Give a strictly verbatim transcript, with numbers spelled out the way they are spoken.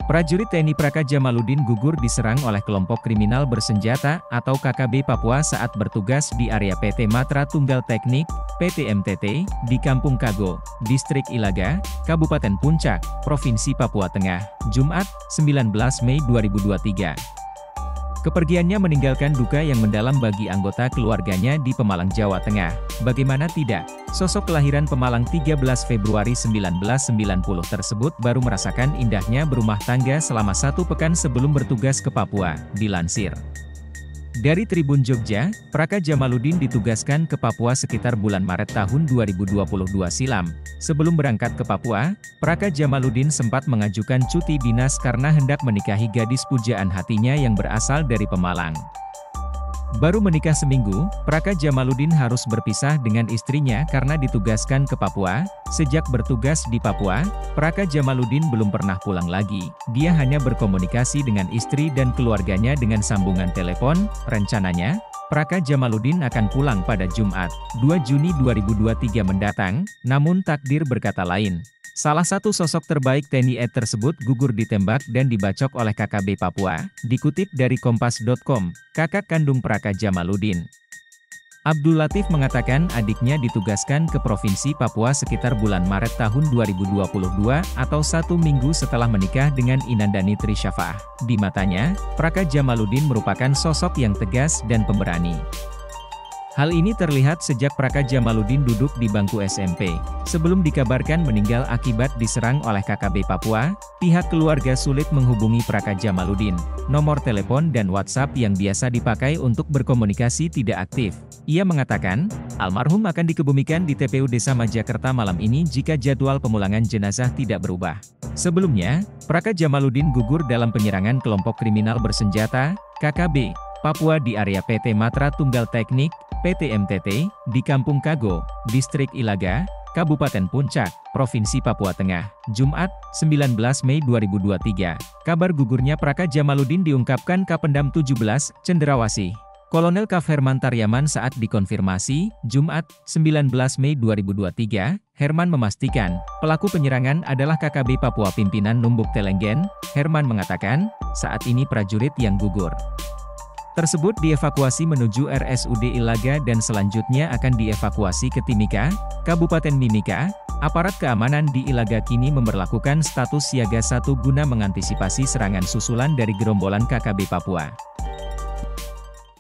Prajurit T N I Praka Jamaludin gugur diserang oleh kelompok kriminal bersenjata atau K K B Papua saat bertugas di area P T Matra Tunggal Teknik, P T M T T, di Kampung Kago, Distrik Ilaga, Kabupaten Puncak, Provinsi Papua Tengah, Jumat, sembilan belas Mei dua ribu dua puluh tiga. Kepergiannya meninggalkan duka yang mendalam bagi anggota keluarganya di Pemalang, Jawa Tengah. Bagaimana tidak, sosok kelahiran Pemalang tiga belas Februari seribu sembilan ratus sembilan puluh tersebut baru merasakan indahnya berumah tangga selama satu pekan sebelum bertugas ke Papua, dilansir dari Tribun Jogja. Praka Jamaludin ditugaskan ke Papua sekitar bulan Maret tahun dua ribu dua puluh dua silam. Sebelum berangkat ke Papua, Praka Jamaludin sempat mengajukan cuti dinas karena hendak menikahi gadis pujaan hatinya yang berasal dari Pemalang. Baru menikah seminggu, Praka Jamaludin harus berpisah dengan istrinya karena ditugaskan ke Papua. Sejak bertugas di Papua, Praka Jamaludin belum pernah pulang lagi. Dia hanya berkomunikasi dengan istri dan keluarganya dengan sambungan telepon. Rencananya, Praka Jamaludin akan pulang pada Jumat, dua Juni dua ribu dua puluh tiga mendatang, namun takdir berkata lain. Salah satu sosok terbaik T N I tersebut gugur ditembak dan dibacok oleh K K B Papua, dikutip dari Kompas titik com, kakak kandung Praka Jamaludin, Abdul Latif mengatakan adiknya ditugaskan ke Provinsi Papua sekitar bulan Maret tahun dua ribu dua puluh dua atau satu minggu setelah menikah dengan Inandani Trishafaah. Di matanya, Praka Jamaludin merupakan sosok yang tegas dan pemberani. Hal ini terlihat sejak Praka Jamaludin duduk di bangku S M P. Sebelum dikabarkan meninggal akibat diserang oleh K K B Papua, pihak keluarga sulit menghubungi Praka Jamaludin. Nomor telepon dan WhatsApp yang biasa dipakai untuk berkomunikasi tidak aktif. Ia mengatakan, almarhum akan dikebumikan di T P U Desa Majakerta malam ini jika jadwal pemulangan jenazah tidak berubah. Sebelumnya, Praka Jamaludin gugur dalam penyerangan kelompok kriminal bersenjata, K K B, Papua di area P T Matra Tunggal Teknik, P T M T T, di Kampung Kago, Distrik Ilaga, Kabupaten Puncak, Provinsi Papua Tengah, Jumat, sembilan belas Mei dua ribu dua puluh tiga. Kabar gugurnya Praka Jamaludin diungkapkan Kapendam tujuh belas, Cendrawasih, Kolonel Kaf Herman Taryaman saat dikonfirmasi, Jumat, sembilan belas Mei dua ribu dua puluh tiga, Herman memastikan, pelaku penyerangan adalah K K B Papua pimpinan Numbuk Telenggen. Herman mengatakan, saat ini prajurit yang gugur tersebut dievakuasi menuju R S U D Ilaga dan selanjutnya akan dievakuasi ke Timika, Kabupaten Mimika. Aparat keamanan di Ilaga kini memberlakukan status siaga satu guna mengantisipasi serangan susulan dari gerombolan K K B Papua.